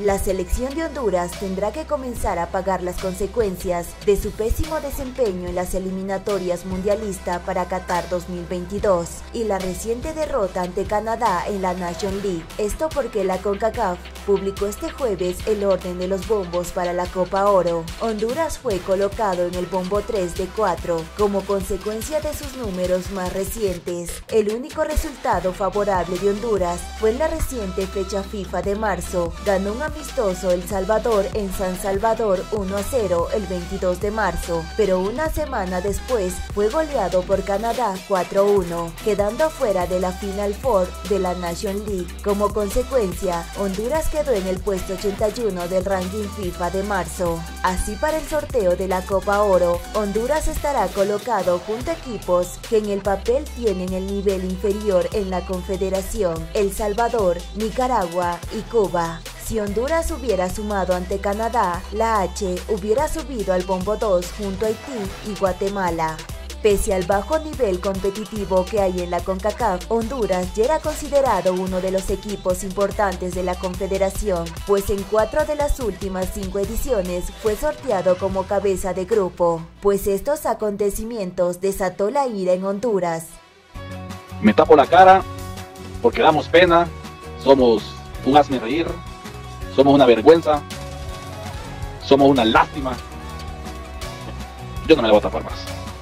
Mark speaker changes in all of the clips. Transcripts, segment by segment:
Speaker 1: La selección de Honduras tendrá que comenzar a pagar las consecuencias de su pésimo desempeño en las eliminatorias mundialistas para Qatar 2022 y la reciente derrota ante Canadá en la Nations League. Esto porque la CONCACAF publicó este jueves el orden de los bombos para la Copa Oro. Honduras fue colocado en el bombo 3 de 4 como consecuencia de sus números más recientes. El único resultado favorable de Honduras fue en la reciente fecha FIFA de marzo. Ganó un amistoso El Salvador en San Salvador 1-0 el 22 de marzo, pero una semana después fue goleado por Canadá 4-1, quedando fuera de la Final Four de la Nations League. Como consecuencia, Honduras quedó en el puesto 81 del ranking FIFA de marzo. Así, para el sorteo de la Copa Oro, Honduras estará colocado junto a equipos que en el papel tienen el nivel inferior en la Confederación: El Salvador, Nicaragua y Cuba. Si Honduras hubiera sumado ante Canadá, la H hubiera subido al bombo 2 junto a Haití y Guatemala. Pese al bajo nivel competitivo que hay en la CONCACAF, Honduras ya era considerado uno de los equipos importantes de la Confederación, pues en 4 de las últimas 5 ediciones fue sorteado como cabeza de grupo. Pues estos acontecimientos desató la ira en Honduras.
Speaker 2: Me tapo la cara porque damos pena, somos un hazme reír, somos una vergüenza, somos una lástima. Yo no me la voy a tapar más.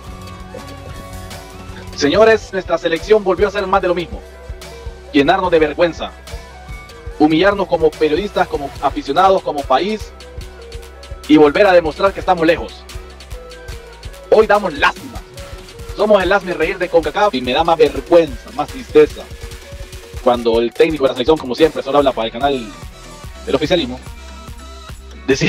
Speaker 2: Señores, nuestra selección volvió a hacer más de lo mismo. Llenarnos de vergüenza, humillarnos como periodistas, como aficionados, como país, y volver a demostrar que estamos lejos. Hoy damos lástima. Somos el hazme reír de CONCACAF y me da más vergüenza, más tristeza cuando el técnico de la selección, como siempre, solo habla para el canal del oficialismo, decir: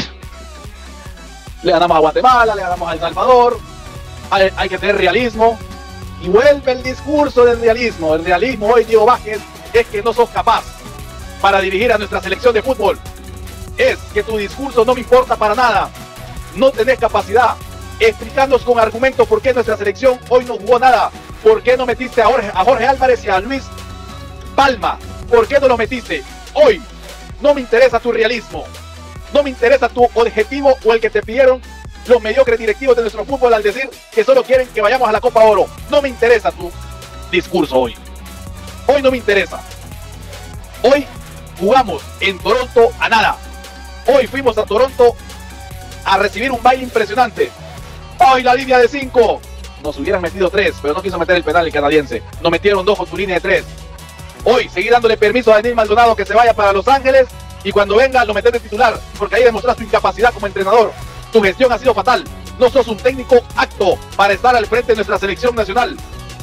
Speaker 2: le ganamos a Guatemala, le ganamos a El Salvador, hay que tener realismo. Y vuelve el discurso del realismo. El realismo hoy, Diego Vázquez, es que no sos capaz para dirigir a nuestra selección de fútbol. Es que tu discurso no me importa para nada. No tenés capacidad. Explicarnos con argumentos por qué nuestra selección hoy no jugó nada. ¿Por qué no metiste a Jorge Álvarez y a Luis Palma? ¿Por qué no lo metiste? Hoy no me interesa tu realismo. No me interesa tu objetivo o el que te pidieron los mediocres directivos de nuestro fútbol al decir que solo quieren que vayamos a la Copa Oro. No me interesa tu discurso hoy. Hoy no me interesa. Hoy jugamos en Toronto a nada. Hoy fuimos a Toronto a recibir un baile impresionante. Hoy la línea de 5. Nos hubieran metido 3, pero no quiso meter el penal el canadiense. Nos metieron 2 con su línea de 3. Hoy seguir dándole permiso a Daniel Maldonado que se vaya para Los Ángeles y cuando venga lo metes de titular, porque ahí demostras tu incapacidad como entrenador. Tu gestión ha sido fatal. No sos un técnico apto para estar al frente de nuestra selección nacional.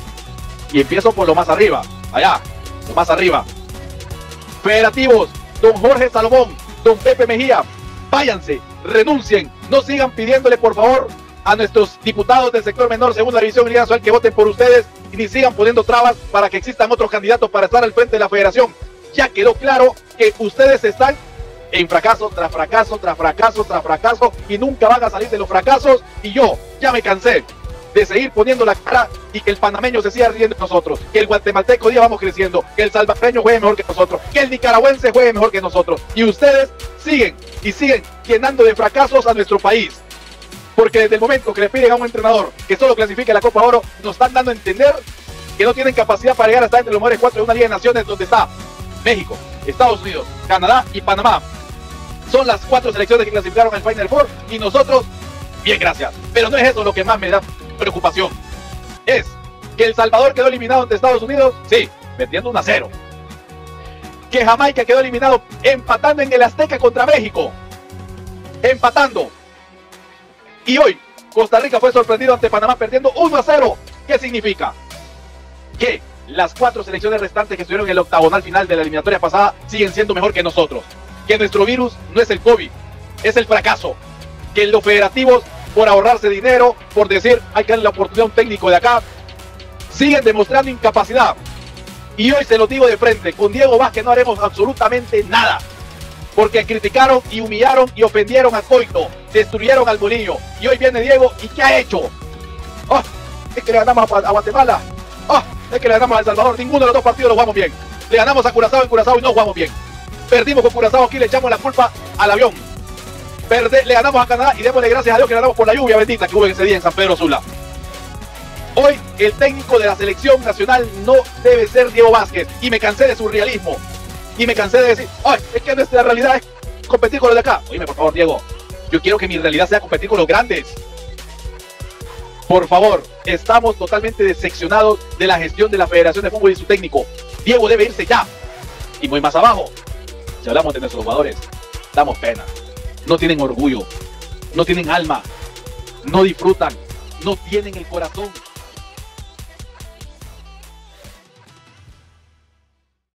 Speaker 2: Y empiezo por lo más arriba. Allá, lo más arriba. Federativos, don Jorge Salomón, don Pepe Mejía, váyanse, renuncien. No sigan pidiéndole, por favor, a nuestros diputados del sector menor, segunda división y Liga Nacional, que voten por ustedes y ni sigan poniendo trabas para que existan otros candidatos para estar al frente de la federación. Ya quedó claro que ustedes están en fracaso tras fracaso, tras fracaso, tras fracaso, y nunca van a salir de los fracasos. Y yo ya me cansé de seguir poniendo la cara y que el panameño se siga riendo de nosotros, que el guatemalteco día vamos creciendo, que el salvadoreño juegue mejor que nosotros, que el nicaragüense juegue mejor que nosotros, y ustedes siguen y siguen llenando de fracasos a nuestro país, porque desde el momento que le piden a un entrenador que solo clasifique la Copa Oro, nos están dando a entender que no tienen capacidad para llegar hasta entre los mejores 4 de una Liga de Naciones donde está México, Estados Unidos, Canadá y Panamá. Son las 4 selecciones que clasificaron al Final Four y nosotros, bien, gracias. Pero no es eso lo que más me da preocupación. Es que El Salvador quedó eliminado ante Estados Unidos, sí, perdiendo 1-0. Que Jamaica quedó eliminado empatando en el Azteca contra México. Empatando. Y hoy Costa Rica fue sorprendido ante Panamá perdiendo 1-0. ¿Qué significa? Que las 4 selecciones restantes que estuvieron en el octagonal final de la eliminatoria pasada siguen siendo mejor que nosotros. Que nuestro virus no es el COVID, es el fracaso. Que los federativos, por ahorrarse dinero, por decir hay que darle la oportunidad a un técnico de acá, siguen demostrando incapacidad. Y hoy se lo digo de frente, con Diego Vázquez no haremos absolutamente nada. Porque criticaron y humillaron y ofendieron a Coito, destruyeron al Bolillo. Y hoy viene Diego, ¿y qué ha hecho? ¡Oh! Es que le ganamos a Guatemala. ¡Oh! Es que le ganamos a El Salvador. Ninguno de los 2 partidos lo jugamos bien. Le ganamos a Curazao en Curazao y no jugamos bien. Perdimos con Curazao, aquí le echamos la culpa al avión. Le ganamos a Canadá y démosle gracias a Dios que ganamos por la lluvia bendita que hubo ese día en San Pedro Sula. Hoy el técnico de la selección nacional no debe ser Diego Vázquez. Y me cansé de su realismo. Y me cansé de decir, ay, es que nuestra realidad es competir con los de acá. Oíme, por favor, Diego. Yo quiero que mi realidad sea competir con los grandes. Por favor, estamos totalmente decepcionados de la gestión de la Federación de Fútbol y su técnico. Diego debe irse ya. Y muy más abajo, si hablamos de nuestros jugadores, damos pena. No tienen orgullo, no tienen alma, no disfrutan, no tienen el corazón.